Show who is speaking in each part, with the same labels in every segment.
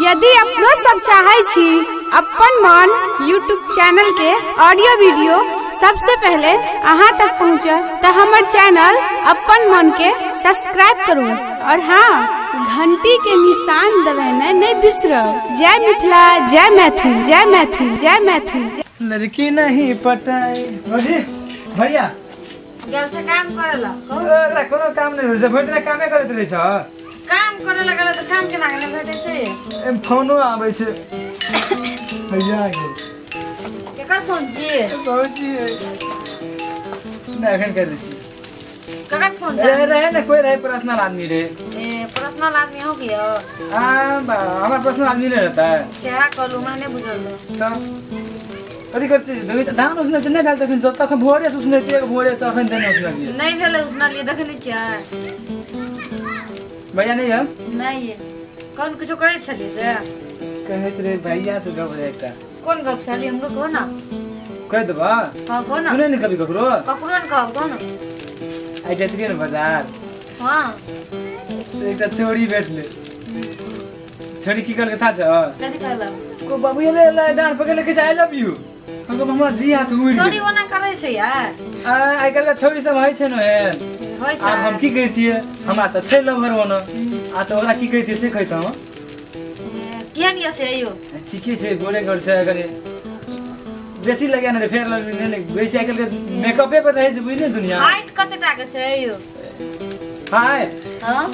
Speaker 1: यदि अपनो सब चाहे छी अपन मन यूट्यूब चैनल के ऑडियो वीडियो सबसे पहले अहाँ तक पहुँचे तो हमारे चैनल अपन मन के सब्सक्राइब करूँ और हाँ घंटी के निशान दबाना नहीं बिसरब। जय मिथिला, जय मैथिल, जय मैथिल, जय मैथिल।
Speaker 2: लड़की नहीं पटाई भैया
Speaker 3: गेल से काम करेला
Speaker 2: कोनो काम नहीं हो भरि दिन कामे करैत रहै छ।
Speaker 3: काम करेला गेल त काम केना केना भेटै छै?
Speaker 2: फोनो आबै छै भैया के
Speaker 3: केकर फोन छियै?
Speaker 2: पहुंची ना एखन कर दै छी।
Speaker 3: केकर फोन
Speaker 2: ए रहे ना कोई रहे पर्सनल आदमी रे।
Speaker 3: ए पर्सनल आदमी हो गया
Speaker 2: हमारा पर्सनल आदमी नहीं रहता है।
Speaker 3: सेहा कलू मैंने बुझल
Speaker 2: तो कथी कर छी धान उसने नहि भेल तखन सब तखन भोरे से उसने छी भोरे से अखन देने उसने लिए
Speaker 3: नहीं भेले उसना लिए देखै नै छियै
Speaker 2: भैया नहीं है
Speaker 3: नहीं है कौन कुछ करे छली से
Speaker 2: कहैत रे भैया से गप रे एकटा
Speaker 3: कौन गप छली हमरो को ना
Speaker 2: कह देबा।
Speaker 3: हां को ना
Speaker 2: सुने नहीं कभी ककरो
Speaker 3: न कहब को ना
Speaker 2: आई जतरी न बाजार
Speaker 3: हां
Speaker 2: एकटा छोड़ी बैठले छोड़ी की कर के था छ
Speaker 3: कथि कहला
Speaker 2: को बाबू ले ले डांट पकड़ के आई लव यू हमको मम्मा जी हाथ उड़
Speaker 3: छोड़ी ओना करे छै यार
Speaker 2: आई कल छोड़ी सब है छै न है
Speaker 3: होय छै।
Speaker 2: अब हम की कहतिए हमरा त छै लवर ओना आ त ओकरा की कहतिए से कहता हम
Speaker 3: केहन ये से यो
Speaker 2: ठीके छै गोरे घर छै अगर बेसी लगे न फेर लगे ने बेसी आइ कल के मेकअपे पर रहे छै बुझने दुनिया
Speaker 3: हाइट कते टा के छै यो
Speaker 2: हाय
Speaker 3: हां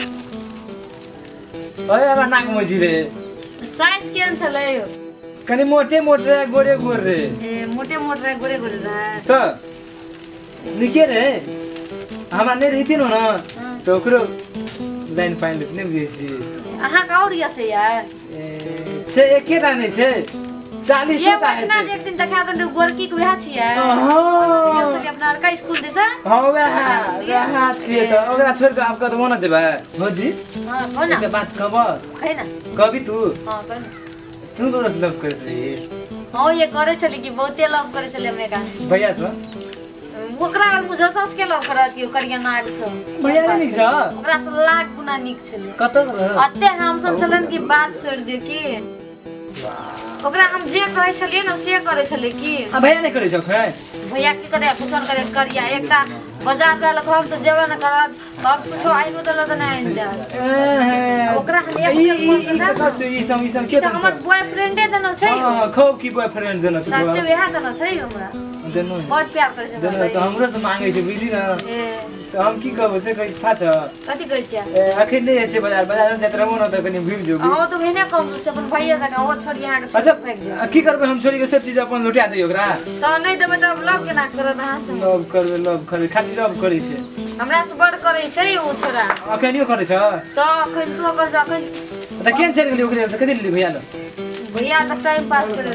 Speaker 2: ओए अब नाक मजी रे
Speaker 3: साइज केहन छले यो
Speaker 2: कनी मोटे मोटे गोरे गोर रे
Speaker 3: ए मोटे मोटे गोरे गोरे रहे
Speaker 2: तो निके रे हमरा नहीं रही न तो ओकरो लाइन पाइन लेते नहीं बेसी
Speaker 3: अहाँ का और से यार
Speaker 2: से एकेटा नहीं छै 40 टा है
Speaker 3: ना एक दिन देखा दे गोरकी के वहा छियै
Speaker 2: हां
Speaker 3: चली अपना का स्कूल दिसा
Speaker 2: हां वहा छियै तो ओकरा छोड़ के आपका तो होना छै भाई होजी
Speaker 3: हां कोना
Speaker 2: के बात खबर
Speaker 3: है ना
Speaker 2: कभी तू
Speaker 3: हां कोना
Speaker 2: तू तो लव करत रही
Speaker 3: हां ये करे छली कि बहुते लव करे छले हमें का
Speaker 2: भैया से
Speaker 3: ओकरा मुझे सस के लव करत कि करिया नाग से
Speaker 2: भैया नहीं छ
Speaker 3: ओकरा से लाख गुना निक छले
Speaker 2: कत
Speaker 3: अते हम सब चलन की बात छोड़ दे कि ओकरा हम जे कहै छलिए न से करे छले कि
Speaker 2: भैया नहीं करे छ खै
Speaker 3: भैया की करे कुछन करे करिया एकटा बाजार जाल हम तो जेबे न करत तब कुछो आइलो दल त नहीं जा ओकरा हम
Speaker 2: ई सब के त
Speaker 3: हमर बॉयफ्रेंडे देनो छै
Speaker 2: हां खूब की बॉयफ्रेंड देनो छै
Speaker 3: सच्चे वेहा देनो छै हमरा
Speaker 2: देनो
Speaker 3: बहुत प्यार करे छै
Speaker 2: देनो त हमरो से मांगे छै बुझली न तो हम की कहबो से कहि था छ
Speaker 3: कथि कहै छियै
Speaker 2: अखन नहीं छै बाजार में जात रहबो न त कनी भीड़ जो
Speaker 3: हां तो वेने कहू से अपन भैया जका ओ छोड़ी यहां के
Speaker 2: अच्छा
Speaker 3: फेंक दे
Speaker 2: की करबे हम छोड़ी के सब चीज अपन लुटा दे ओकरा
Speaker 3: तो नहीं देबे त लव केना करत अहाँ से
Speaker 2: लव करबे लव करे खाली लव करे छै
Speaker 3: हमरा से बड़ करे छै ओ छोरा
Speaker 2: अखनियो करे छ
Speaker 3: तो अखन तू ओकर जखन
Speaker 2: त केन चल गेली ओकरे कथि लेली भैया ल
Speaker 3: भैया त टाइम पास करे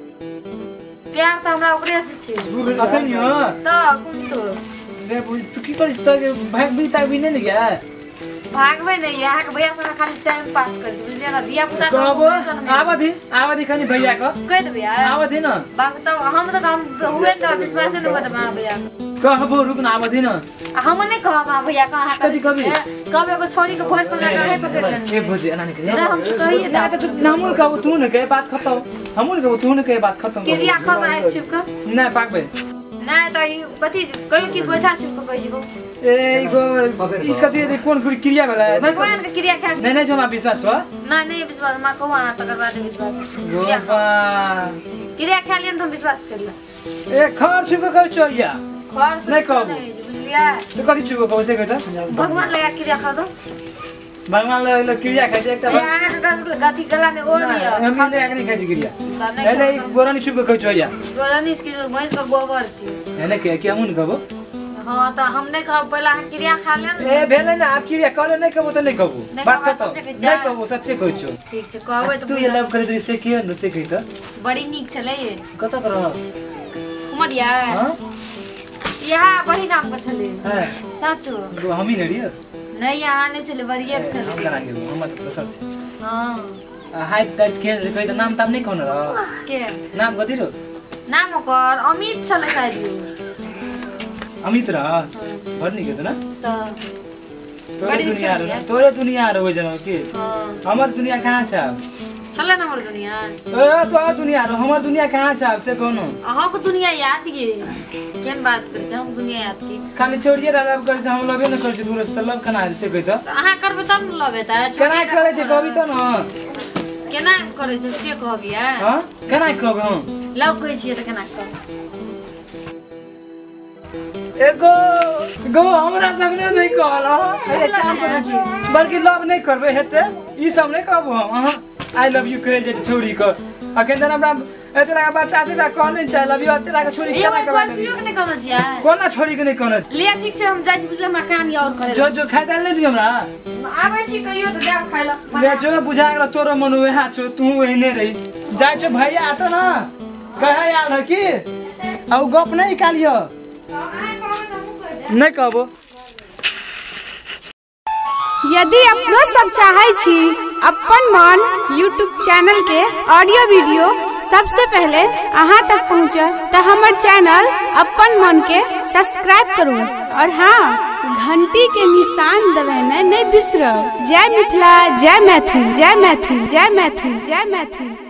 Speaker 3: प्यार त हमरा ओकरे से छै
Speaker 2: अखनियो
Speaker 3: तो कुन तो
Speaker 2: रे तू की करिस त भाग भी ता भी नहीं गया
Speaker 3: भागबे नहीं यहाँ के भैया से खाली टाइम पास कर बुझलिए ना दिया पुता
Speaker 2: कहबो आवधि खनी भैया को
Speaker 3: कह देबे यार
Speaker 2: आवधि न
Speaker 3: बाग तो हम हुए त विश्वास न करत बा भैया
Speaker 2: कहबो रुक न आवधि न
Speaker 3: हम नहीं कहब भैया कहां
Speaker 2: कथि कभी
Speaker 3: कबे को छोरी के भोट पकड़ के पकड़ लेन
Speaker 2: ए भोजे एना नहीं
Speaker 3: ना हम कहिए
Speaker 2: ना त तू नामुल कहबो तू न कहे बात खत्म हमूल कहबो तू न कहे बात खत्म
Speaker 3: क्रिया खब आइ चुप कर
Speaker 2: ना पाकबे
Speaker 3: ना त ई कथि कहियो की बैठा चुप कर कहि गो
Speaker 2: ए ई कथि कोन क्रिया भेला
Speaker 3: भगवान के क्रिया खा
Speaker 2: नहीं छमा विश्वास तो
Speaker 3: ना नहीं विश्वास मा कहू अहाँ तकर बाद विश्वास
Speaker 2: गोपा
Speaker 3: क्रिया खा लियन तो विश्वास कर
Speaker 2: ए खर छुको कह चोइया
Speaker 3: खर
Speaker 2: नहीं कहबो
Speaker 3: बुझलिया
Speaker 2: तो कथि छुको कह से कहता
Speaker 3: भगवान लगा क्रिया खा दो
Speaker 2: भगवान ल क्रिया खाइ छै एकटा
Speaker 3: गाथी गला में ओ नहीं है
Speaker 2: हम नहीं आगनी खाइ छै क्रिया एले गोरानी छुको कह चोइया
Speaker 3: गोरानी की भैंस का गोबर छी
Speaker 2: एले के हमन कहबो
Speaker 3: हां त हम नहीं कहब पहला क्रिया खा लेन
Speaker 2: ए भेले ना आप क्रिया करे नहीं कहबो त नहीं कहबो बात खत्म नहीं कहबो सच्चे कहै छो
Speaker 3: ठीक छै कहबै त
Speaker 2: तू ये लव करे से के न से कहि त
Speaker 3: बड़ी नीक छले ये
Speaker 2: कत कर
Speaker 3: उमरिया
Speaker 2: हां
Speaker 3: यहाँ बड़ी नाम का छले
Speaker 2: हां
Speaker 3: साचो
Speaker 2: हम ही नडियो
Speaker 3: नहीं यहाँ नहीं चले बढ़िया चले
Speaker 2: हम चला गेल हम त सच
Speaker 3: हां
Speaker 2: हाइट टाइट के कहि त नाम ताम नहीं कहन र
Speaker 3: के
Speaker 2: नाम कथि रो
Speaker 3: नाम ओकर अमित छले शायद
Speaker 2: अमित र भर्नी के त ना
Speaker 3: त
Speaker 2: तोरे दुनिया रो हो जना के
Speaker 3: हां
Speaker 2: हमर दुनिया कहां छ
Speaker 3: चले ना हमर दुनिया
Speaker 2: ए तो दुनिया रो हमर दुनिया कहां छै आपसे कोनो
Speaker 3: अहाँ को दुनिया याद ये केन बात कर छै हम दुनिया याद के
Speaker 2: खाली छोड़िए लव कर छै हम लवे न कर छै दूर से लव कना से कहि तो
Speaker 3: अहाँ करबे तब न लव हेता
Speaker 2: केना करे छै कहबी तो न
Speaker 3: केना करे छै से कहबी
Speaker 2: हां केना कहबे हम
Speaker 3: लव कहै छियै त केना कहब
Speaker 2: एगो हमरा सब ने नहीं कहला काम करे छी बल्कि लव नहीं करबे हेते ई सब नहीं कहबो हम आई लव यू कहे जे छोड़ी को अखन त हमरा एतरा बच्चा से कहने छै लव यू एतरा के छोड़ी केना करबा
Speaker 3: नहीं कहल छियै
Speaker 2: कोना छोड़ी के नहीं कहने
Speaker 3: ले ठीक छै हम जाय बुझले हमरा कहानी और करे
Speaker 2: जो खाय दाल नहीं दी हमरा
Speaker 3: आबै छी कहियो त देख खाइला
Speaker 2: ले जो बुझा गेल तोरो मन वहा छौ तू ओहिने रही जाय छ भैया आत ना कहे यार है कि औ गप नहीं कालियो नहीं कहबो
Speaker 1: यदि अपनो सब चाहे छी अपन मन YouTube चैनल के ऑडियो वीडियो सबसे पहले अहाँ तक पहुँचे तो हमारे चैनल अपन मन के सब्सक्राइब करू और हाँ घंटी के निशान दबाना नहीं बिसरो। जय मिथिला, जय मैथिल, जय मैथिल, जय मैथिल, जय मैथिल।